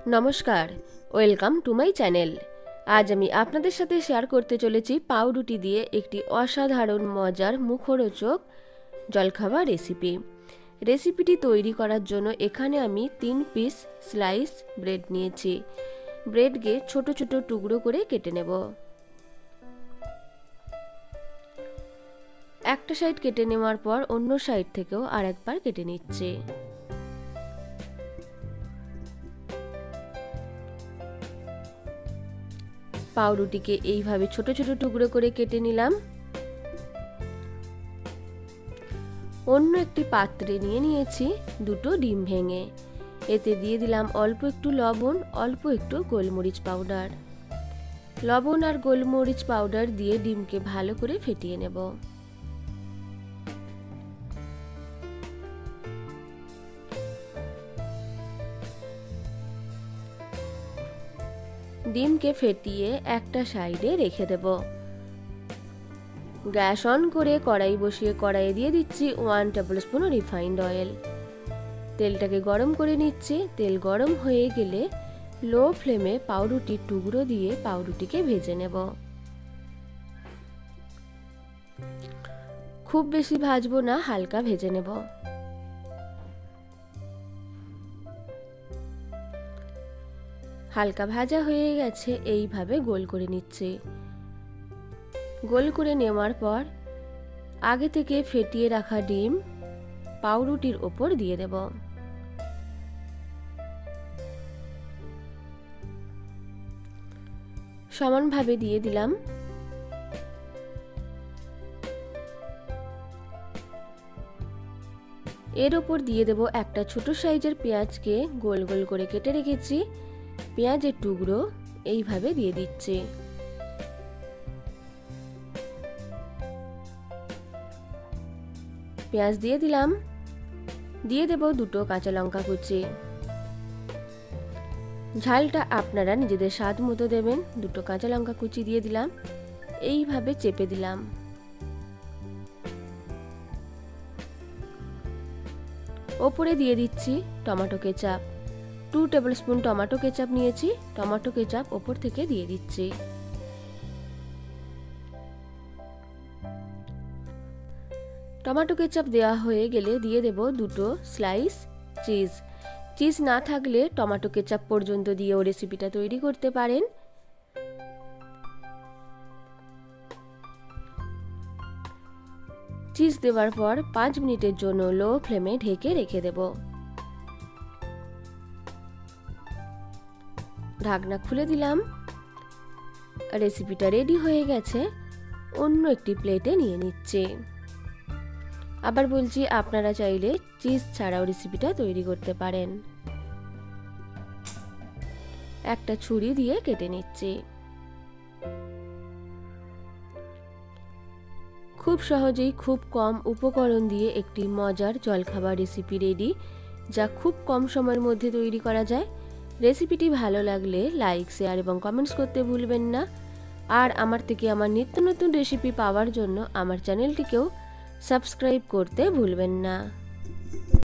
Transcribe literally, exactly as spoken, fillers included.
নমস্কার, welcome to my channel. আজ আমি আপনাদের সাথে শেয়ার করতে চলেছি পাউরুটি দিয়ে একটি অসাধারণ মজার মুখরোচক জলখাবার রেসিপি। রেসিপিটি তৈরি করার জন্য এখানে আমি তিন পিস স্লাইস ব্রেড নিয়েছি। ব্রেডকে ছোট ছোট টুকরো করে কেটে নেব। একটা সাইড কেটে নেওয়ার পর অন্য সাইড থেকেও আর একবার কেটে নিচ্ছি। পাউরুটিকে এইভাবে ছোট ছোট টুকরো করে কেটে নিলাম। অন্য একটি পাত্রে নিয়ে নিয়েছি দুটো ডিম ভেঙে। এতে দিয়ে দিলাম অল্প একটু লবণ, অল্প একটু গোলমরিচ পাউডার। লবণ আর গোলমরিচ পাউডার দিয়ে ডিমকে ভালো করে ফেটিয়ে নেব। ডিমকে ফেটিয়ে একটা সাইডে রেখে দেব। গ্যাস অন করে কড়াই বসিয়ে কড়াইয়ে দিয়ে দিচ্ছি one tablespoon refined oil. তেলটাকে গরম করে নিচ্ছি। তেল গরম হয়ে গেলে লো ফ্লেমে পাউরুটির টুকরো দিয়ে পাউরুটিকে ভেজে নেব। খুব বেশি ভাজবো না, হালকা ভেজে নেব। হালকা ভাজা হয়ে গেছে, এইভাবে গোল করে নিচ্ছি। গোল করে নেওয়ার পর আগে থেকে ফেটিয়ে রাখা ডিম পাউরুটির ওপর দিয়ে দেব। সমানভাবে দিয়ে দিলাম। এর ওপর দিয়ে দেব একটা ছোট সাইজের পেঁয়াজকে গোল গোল করে কেটে রেখেছি। পেঁয়াজের টুকরো এইভাবে দিয়ে দিচ্ছি। পেঁয়াজ দিয়ে দিলাম। দিয়ে দেব দুটো কাঁচা লঙ্কা কুচি। ঝালটা আপনারা নিজেদের স্বাদ মতো দেবেন। দুটো কাঁচা লঙ্কা কুচি দিয়ে দিলাম। এইভাবে চেপে দিলাম। ওপরে দিয়ে দিচ্ছি tomato ketchup. Two tablespoon tomato ketchup নিয়েছি। টমেটো কেচাপ ওপর থেকে দিয়ে দিচ্ছি। টমেটো কেচাপ দেওয়া হয়ে গেলে দিয়ে দেব দুটো স্লাইস চিজ। চিজ না থাকলে টমেটো কেচাপ পর্যন্ত দিয়েও রেসিপিটা তৈরি করতে পারেন। চিজ দেওয়ার পর পাঁচ মিনিটের জন্য লো ফ্লেমে ঢেকে রেখে দেব। ঢাকনা খুলে দিলাম। রেসিপিটা রেডি হয়ে গেছে। অন্য একটি প্লেটে নিয়ে নিচ্ছি। আবার বলছি, আপনারা চাইলে চিজ ছাড়াও রেসিপিটা তৈরি করতে পারেন। একটা ছুরি দিয়ে কেটে নিচ্ছি। খুব সহজেই খুব কম উপকরণ দিয়ে একটি মজার জলখাবার রেসিপি রেডি, যা খুব কম সময়ের মধ্যে তৈরি করা যায়। রেসিপিটি ভালো লাগলে লাইক, শেয়ার এবং কমেন্টস করতে ভুলবেন না। আর আমার থেকে আমার নিত্য নতুন রেসিপি পাওয়ার জন্য আমার চ্যানেলটিকেও সাবস্ক্রাইব করতে ভুলবেন না।